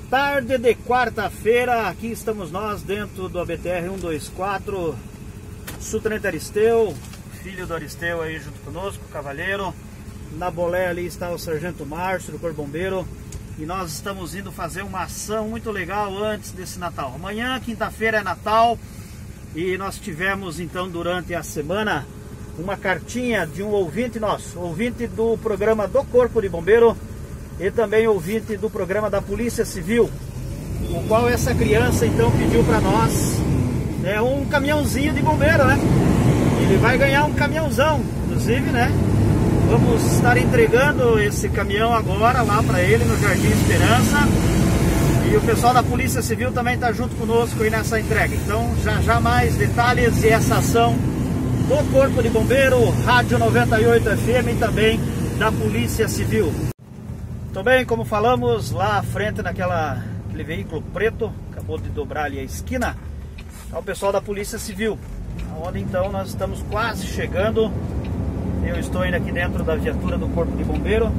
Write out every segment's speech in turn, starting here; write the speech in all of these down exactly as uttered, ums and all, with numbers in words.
Tarde de quarta-feira, aqui estamos nós dentro do A B T R cento e vinte e quatro, subtenente Aristeu, filho do Aristeu aí junto conosco, cavalheiro. Na bolé ali está o sargento Márcio do Corpo Bombeiro e nós estamos indo fazer uma ação muito legal antes desse Natal. Amanhã, quinta-feira, é Natal e nós tivemos então durante a semana uma cartinha de um ouvinte nosso, ouvinte do programa do Corpo de Bombeiro e também ouvinte do programa da Polícia Civil, o qual essa criança então pediu para nós é, um caminhãozinho de bombeiro, né? Ele vai ganhar um caminhãozão, inclusive, né? Vamos estar entregando esse caminhão agora lá para ele no Jardim Esperança. E o pessoal da Polícia Civil também está junto conosco aí nessa entrega. Então já já mais detalhes e essa ação do Corpo de Bombeiro, Rádio noventa e oito F M e também da Polícia Civil. Muito bem, como falamos, lá à frente naquela aquele veículo preto, acabou de dobrar ali a esquina, é o pessoal da Polícia Civil, onde então nós estamos quase chegando. Eu estou indo aqui dentro da viatura do Corpo de Bombeiro.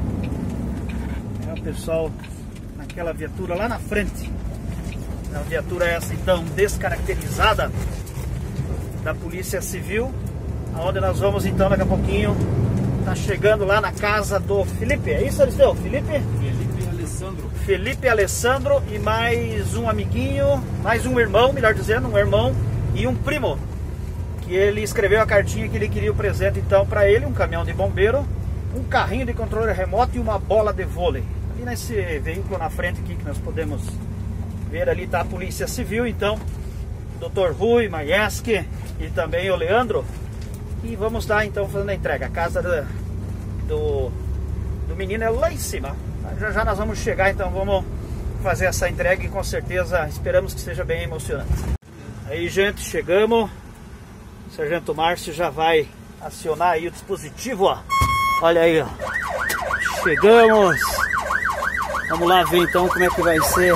É o pessoal naquela viatura lá na frente. A viatura é essa então descaracterizada da Polícia Civil, onde nós vamos então daqui a pouquinho tá chegando lá na casa do Felipe. É isso, Aristeu? Felipe? Felipe Alessandro. Felipe Alessandro e mais um amiguinho, mais um irmão, melhor dizendo, um irmão e um primo. Que ele escreveu a cartinha que ele queria o presente então para ele, um caminhão de bombeiro, um carrinho de controle remoto e uma bola de vôlei. Ali nesse veículo na frente aqui que nós podemos ver ali tá a Polícia Civil, então, doutor Rui, Maieski e também o Leandro. E vamos estar então fazendo a entrega. A casa do, do, do menino é lá em cima. Já já nós vamos chegar, então vamos fazer essa entrega e com certeza esperamos que seja bem emocionante. Aí, gente, chegamos. O sargento Márcio já vai acionar aí o dispositivo, ó. Olha aí, ó. Chegamos. Vamos lá ver então como é que vai ser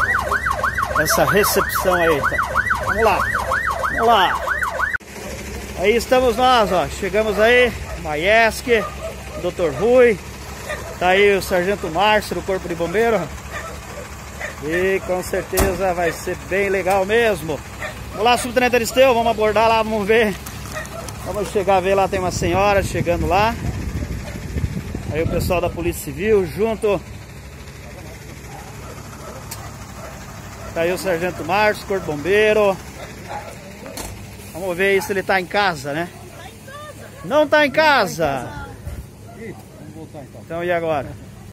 essa recepção aí. Então. Vamos lá. Vamos lá. Aí estamos nós, ó. Chegamos aí, Maieski, doutor Rui, tá aí o sargento Márcio do Corpo de Bombeiro. E com certeza vai ser bem legal mesmo. Vamos lá, subtenente Aristeu, vamos abordar lá, vamos ver. Vamos chegar a ver lá, tem uma senhora chegando lá. Aí o pessoal da Polícia Civil junto. Tá aí o sargento Márcio, Corpo de Bombeiro. Vamos ver aí se ele tá em casa, né? Não tá em casa. Vamos voltar então. Então e agora?